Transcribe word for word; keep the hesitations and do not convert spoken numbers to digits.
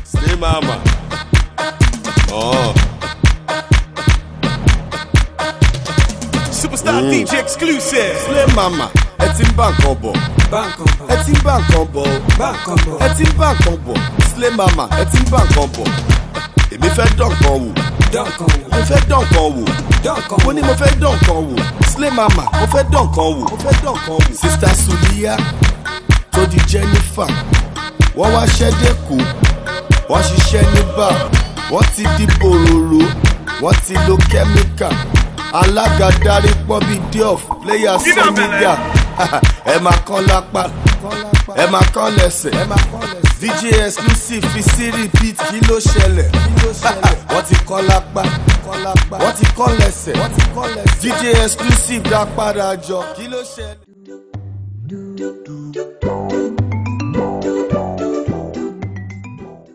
Slim Mama. Oh. Superstar mm. D J exclusive. Slim Mama. Ẹ ti ń bá nǹkan bọ̀. Ẹ ti ń bá nǹkan bọ̀. Ẹ ti ń bá nǹkan bọ̀. Slim Mama. Ẹ ti ń bá nǹkan bọ̀. Èmi fẹ́ dán nǹkan wò. Mo fẹ́ dán nǹkan wò. Mo ní mo fẹ́ dán nǹkan wò. Slim Mama. Mo fẹ́ dán nǹkan wò. Mo fẹ́ dán nǹkan wò. Sister Suliya tó di Jennifer. Wọ́n wá ṣẹ́dẹ̀ kú. Wọ́n ṣiṣẹ́ ní bar. Wọ́n ti di bòròrò. Wọ́n ti lo chemical. Alága darí pọ́ bí Diof. Player Soniga. Ẹ máa kán lápá. Ẹ máa kán lẹ́sẹ̀. D J exclusive fi sí repeat kí ló ṣẹlẹ̀. Wọ́n ti kán lápá. Wọ́n ti kán lẹ́sẹ̀. D J exclusive dá padà jọ kí ló ṣẹlẹ̀.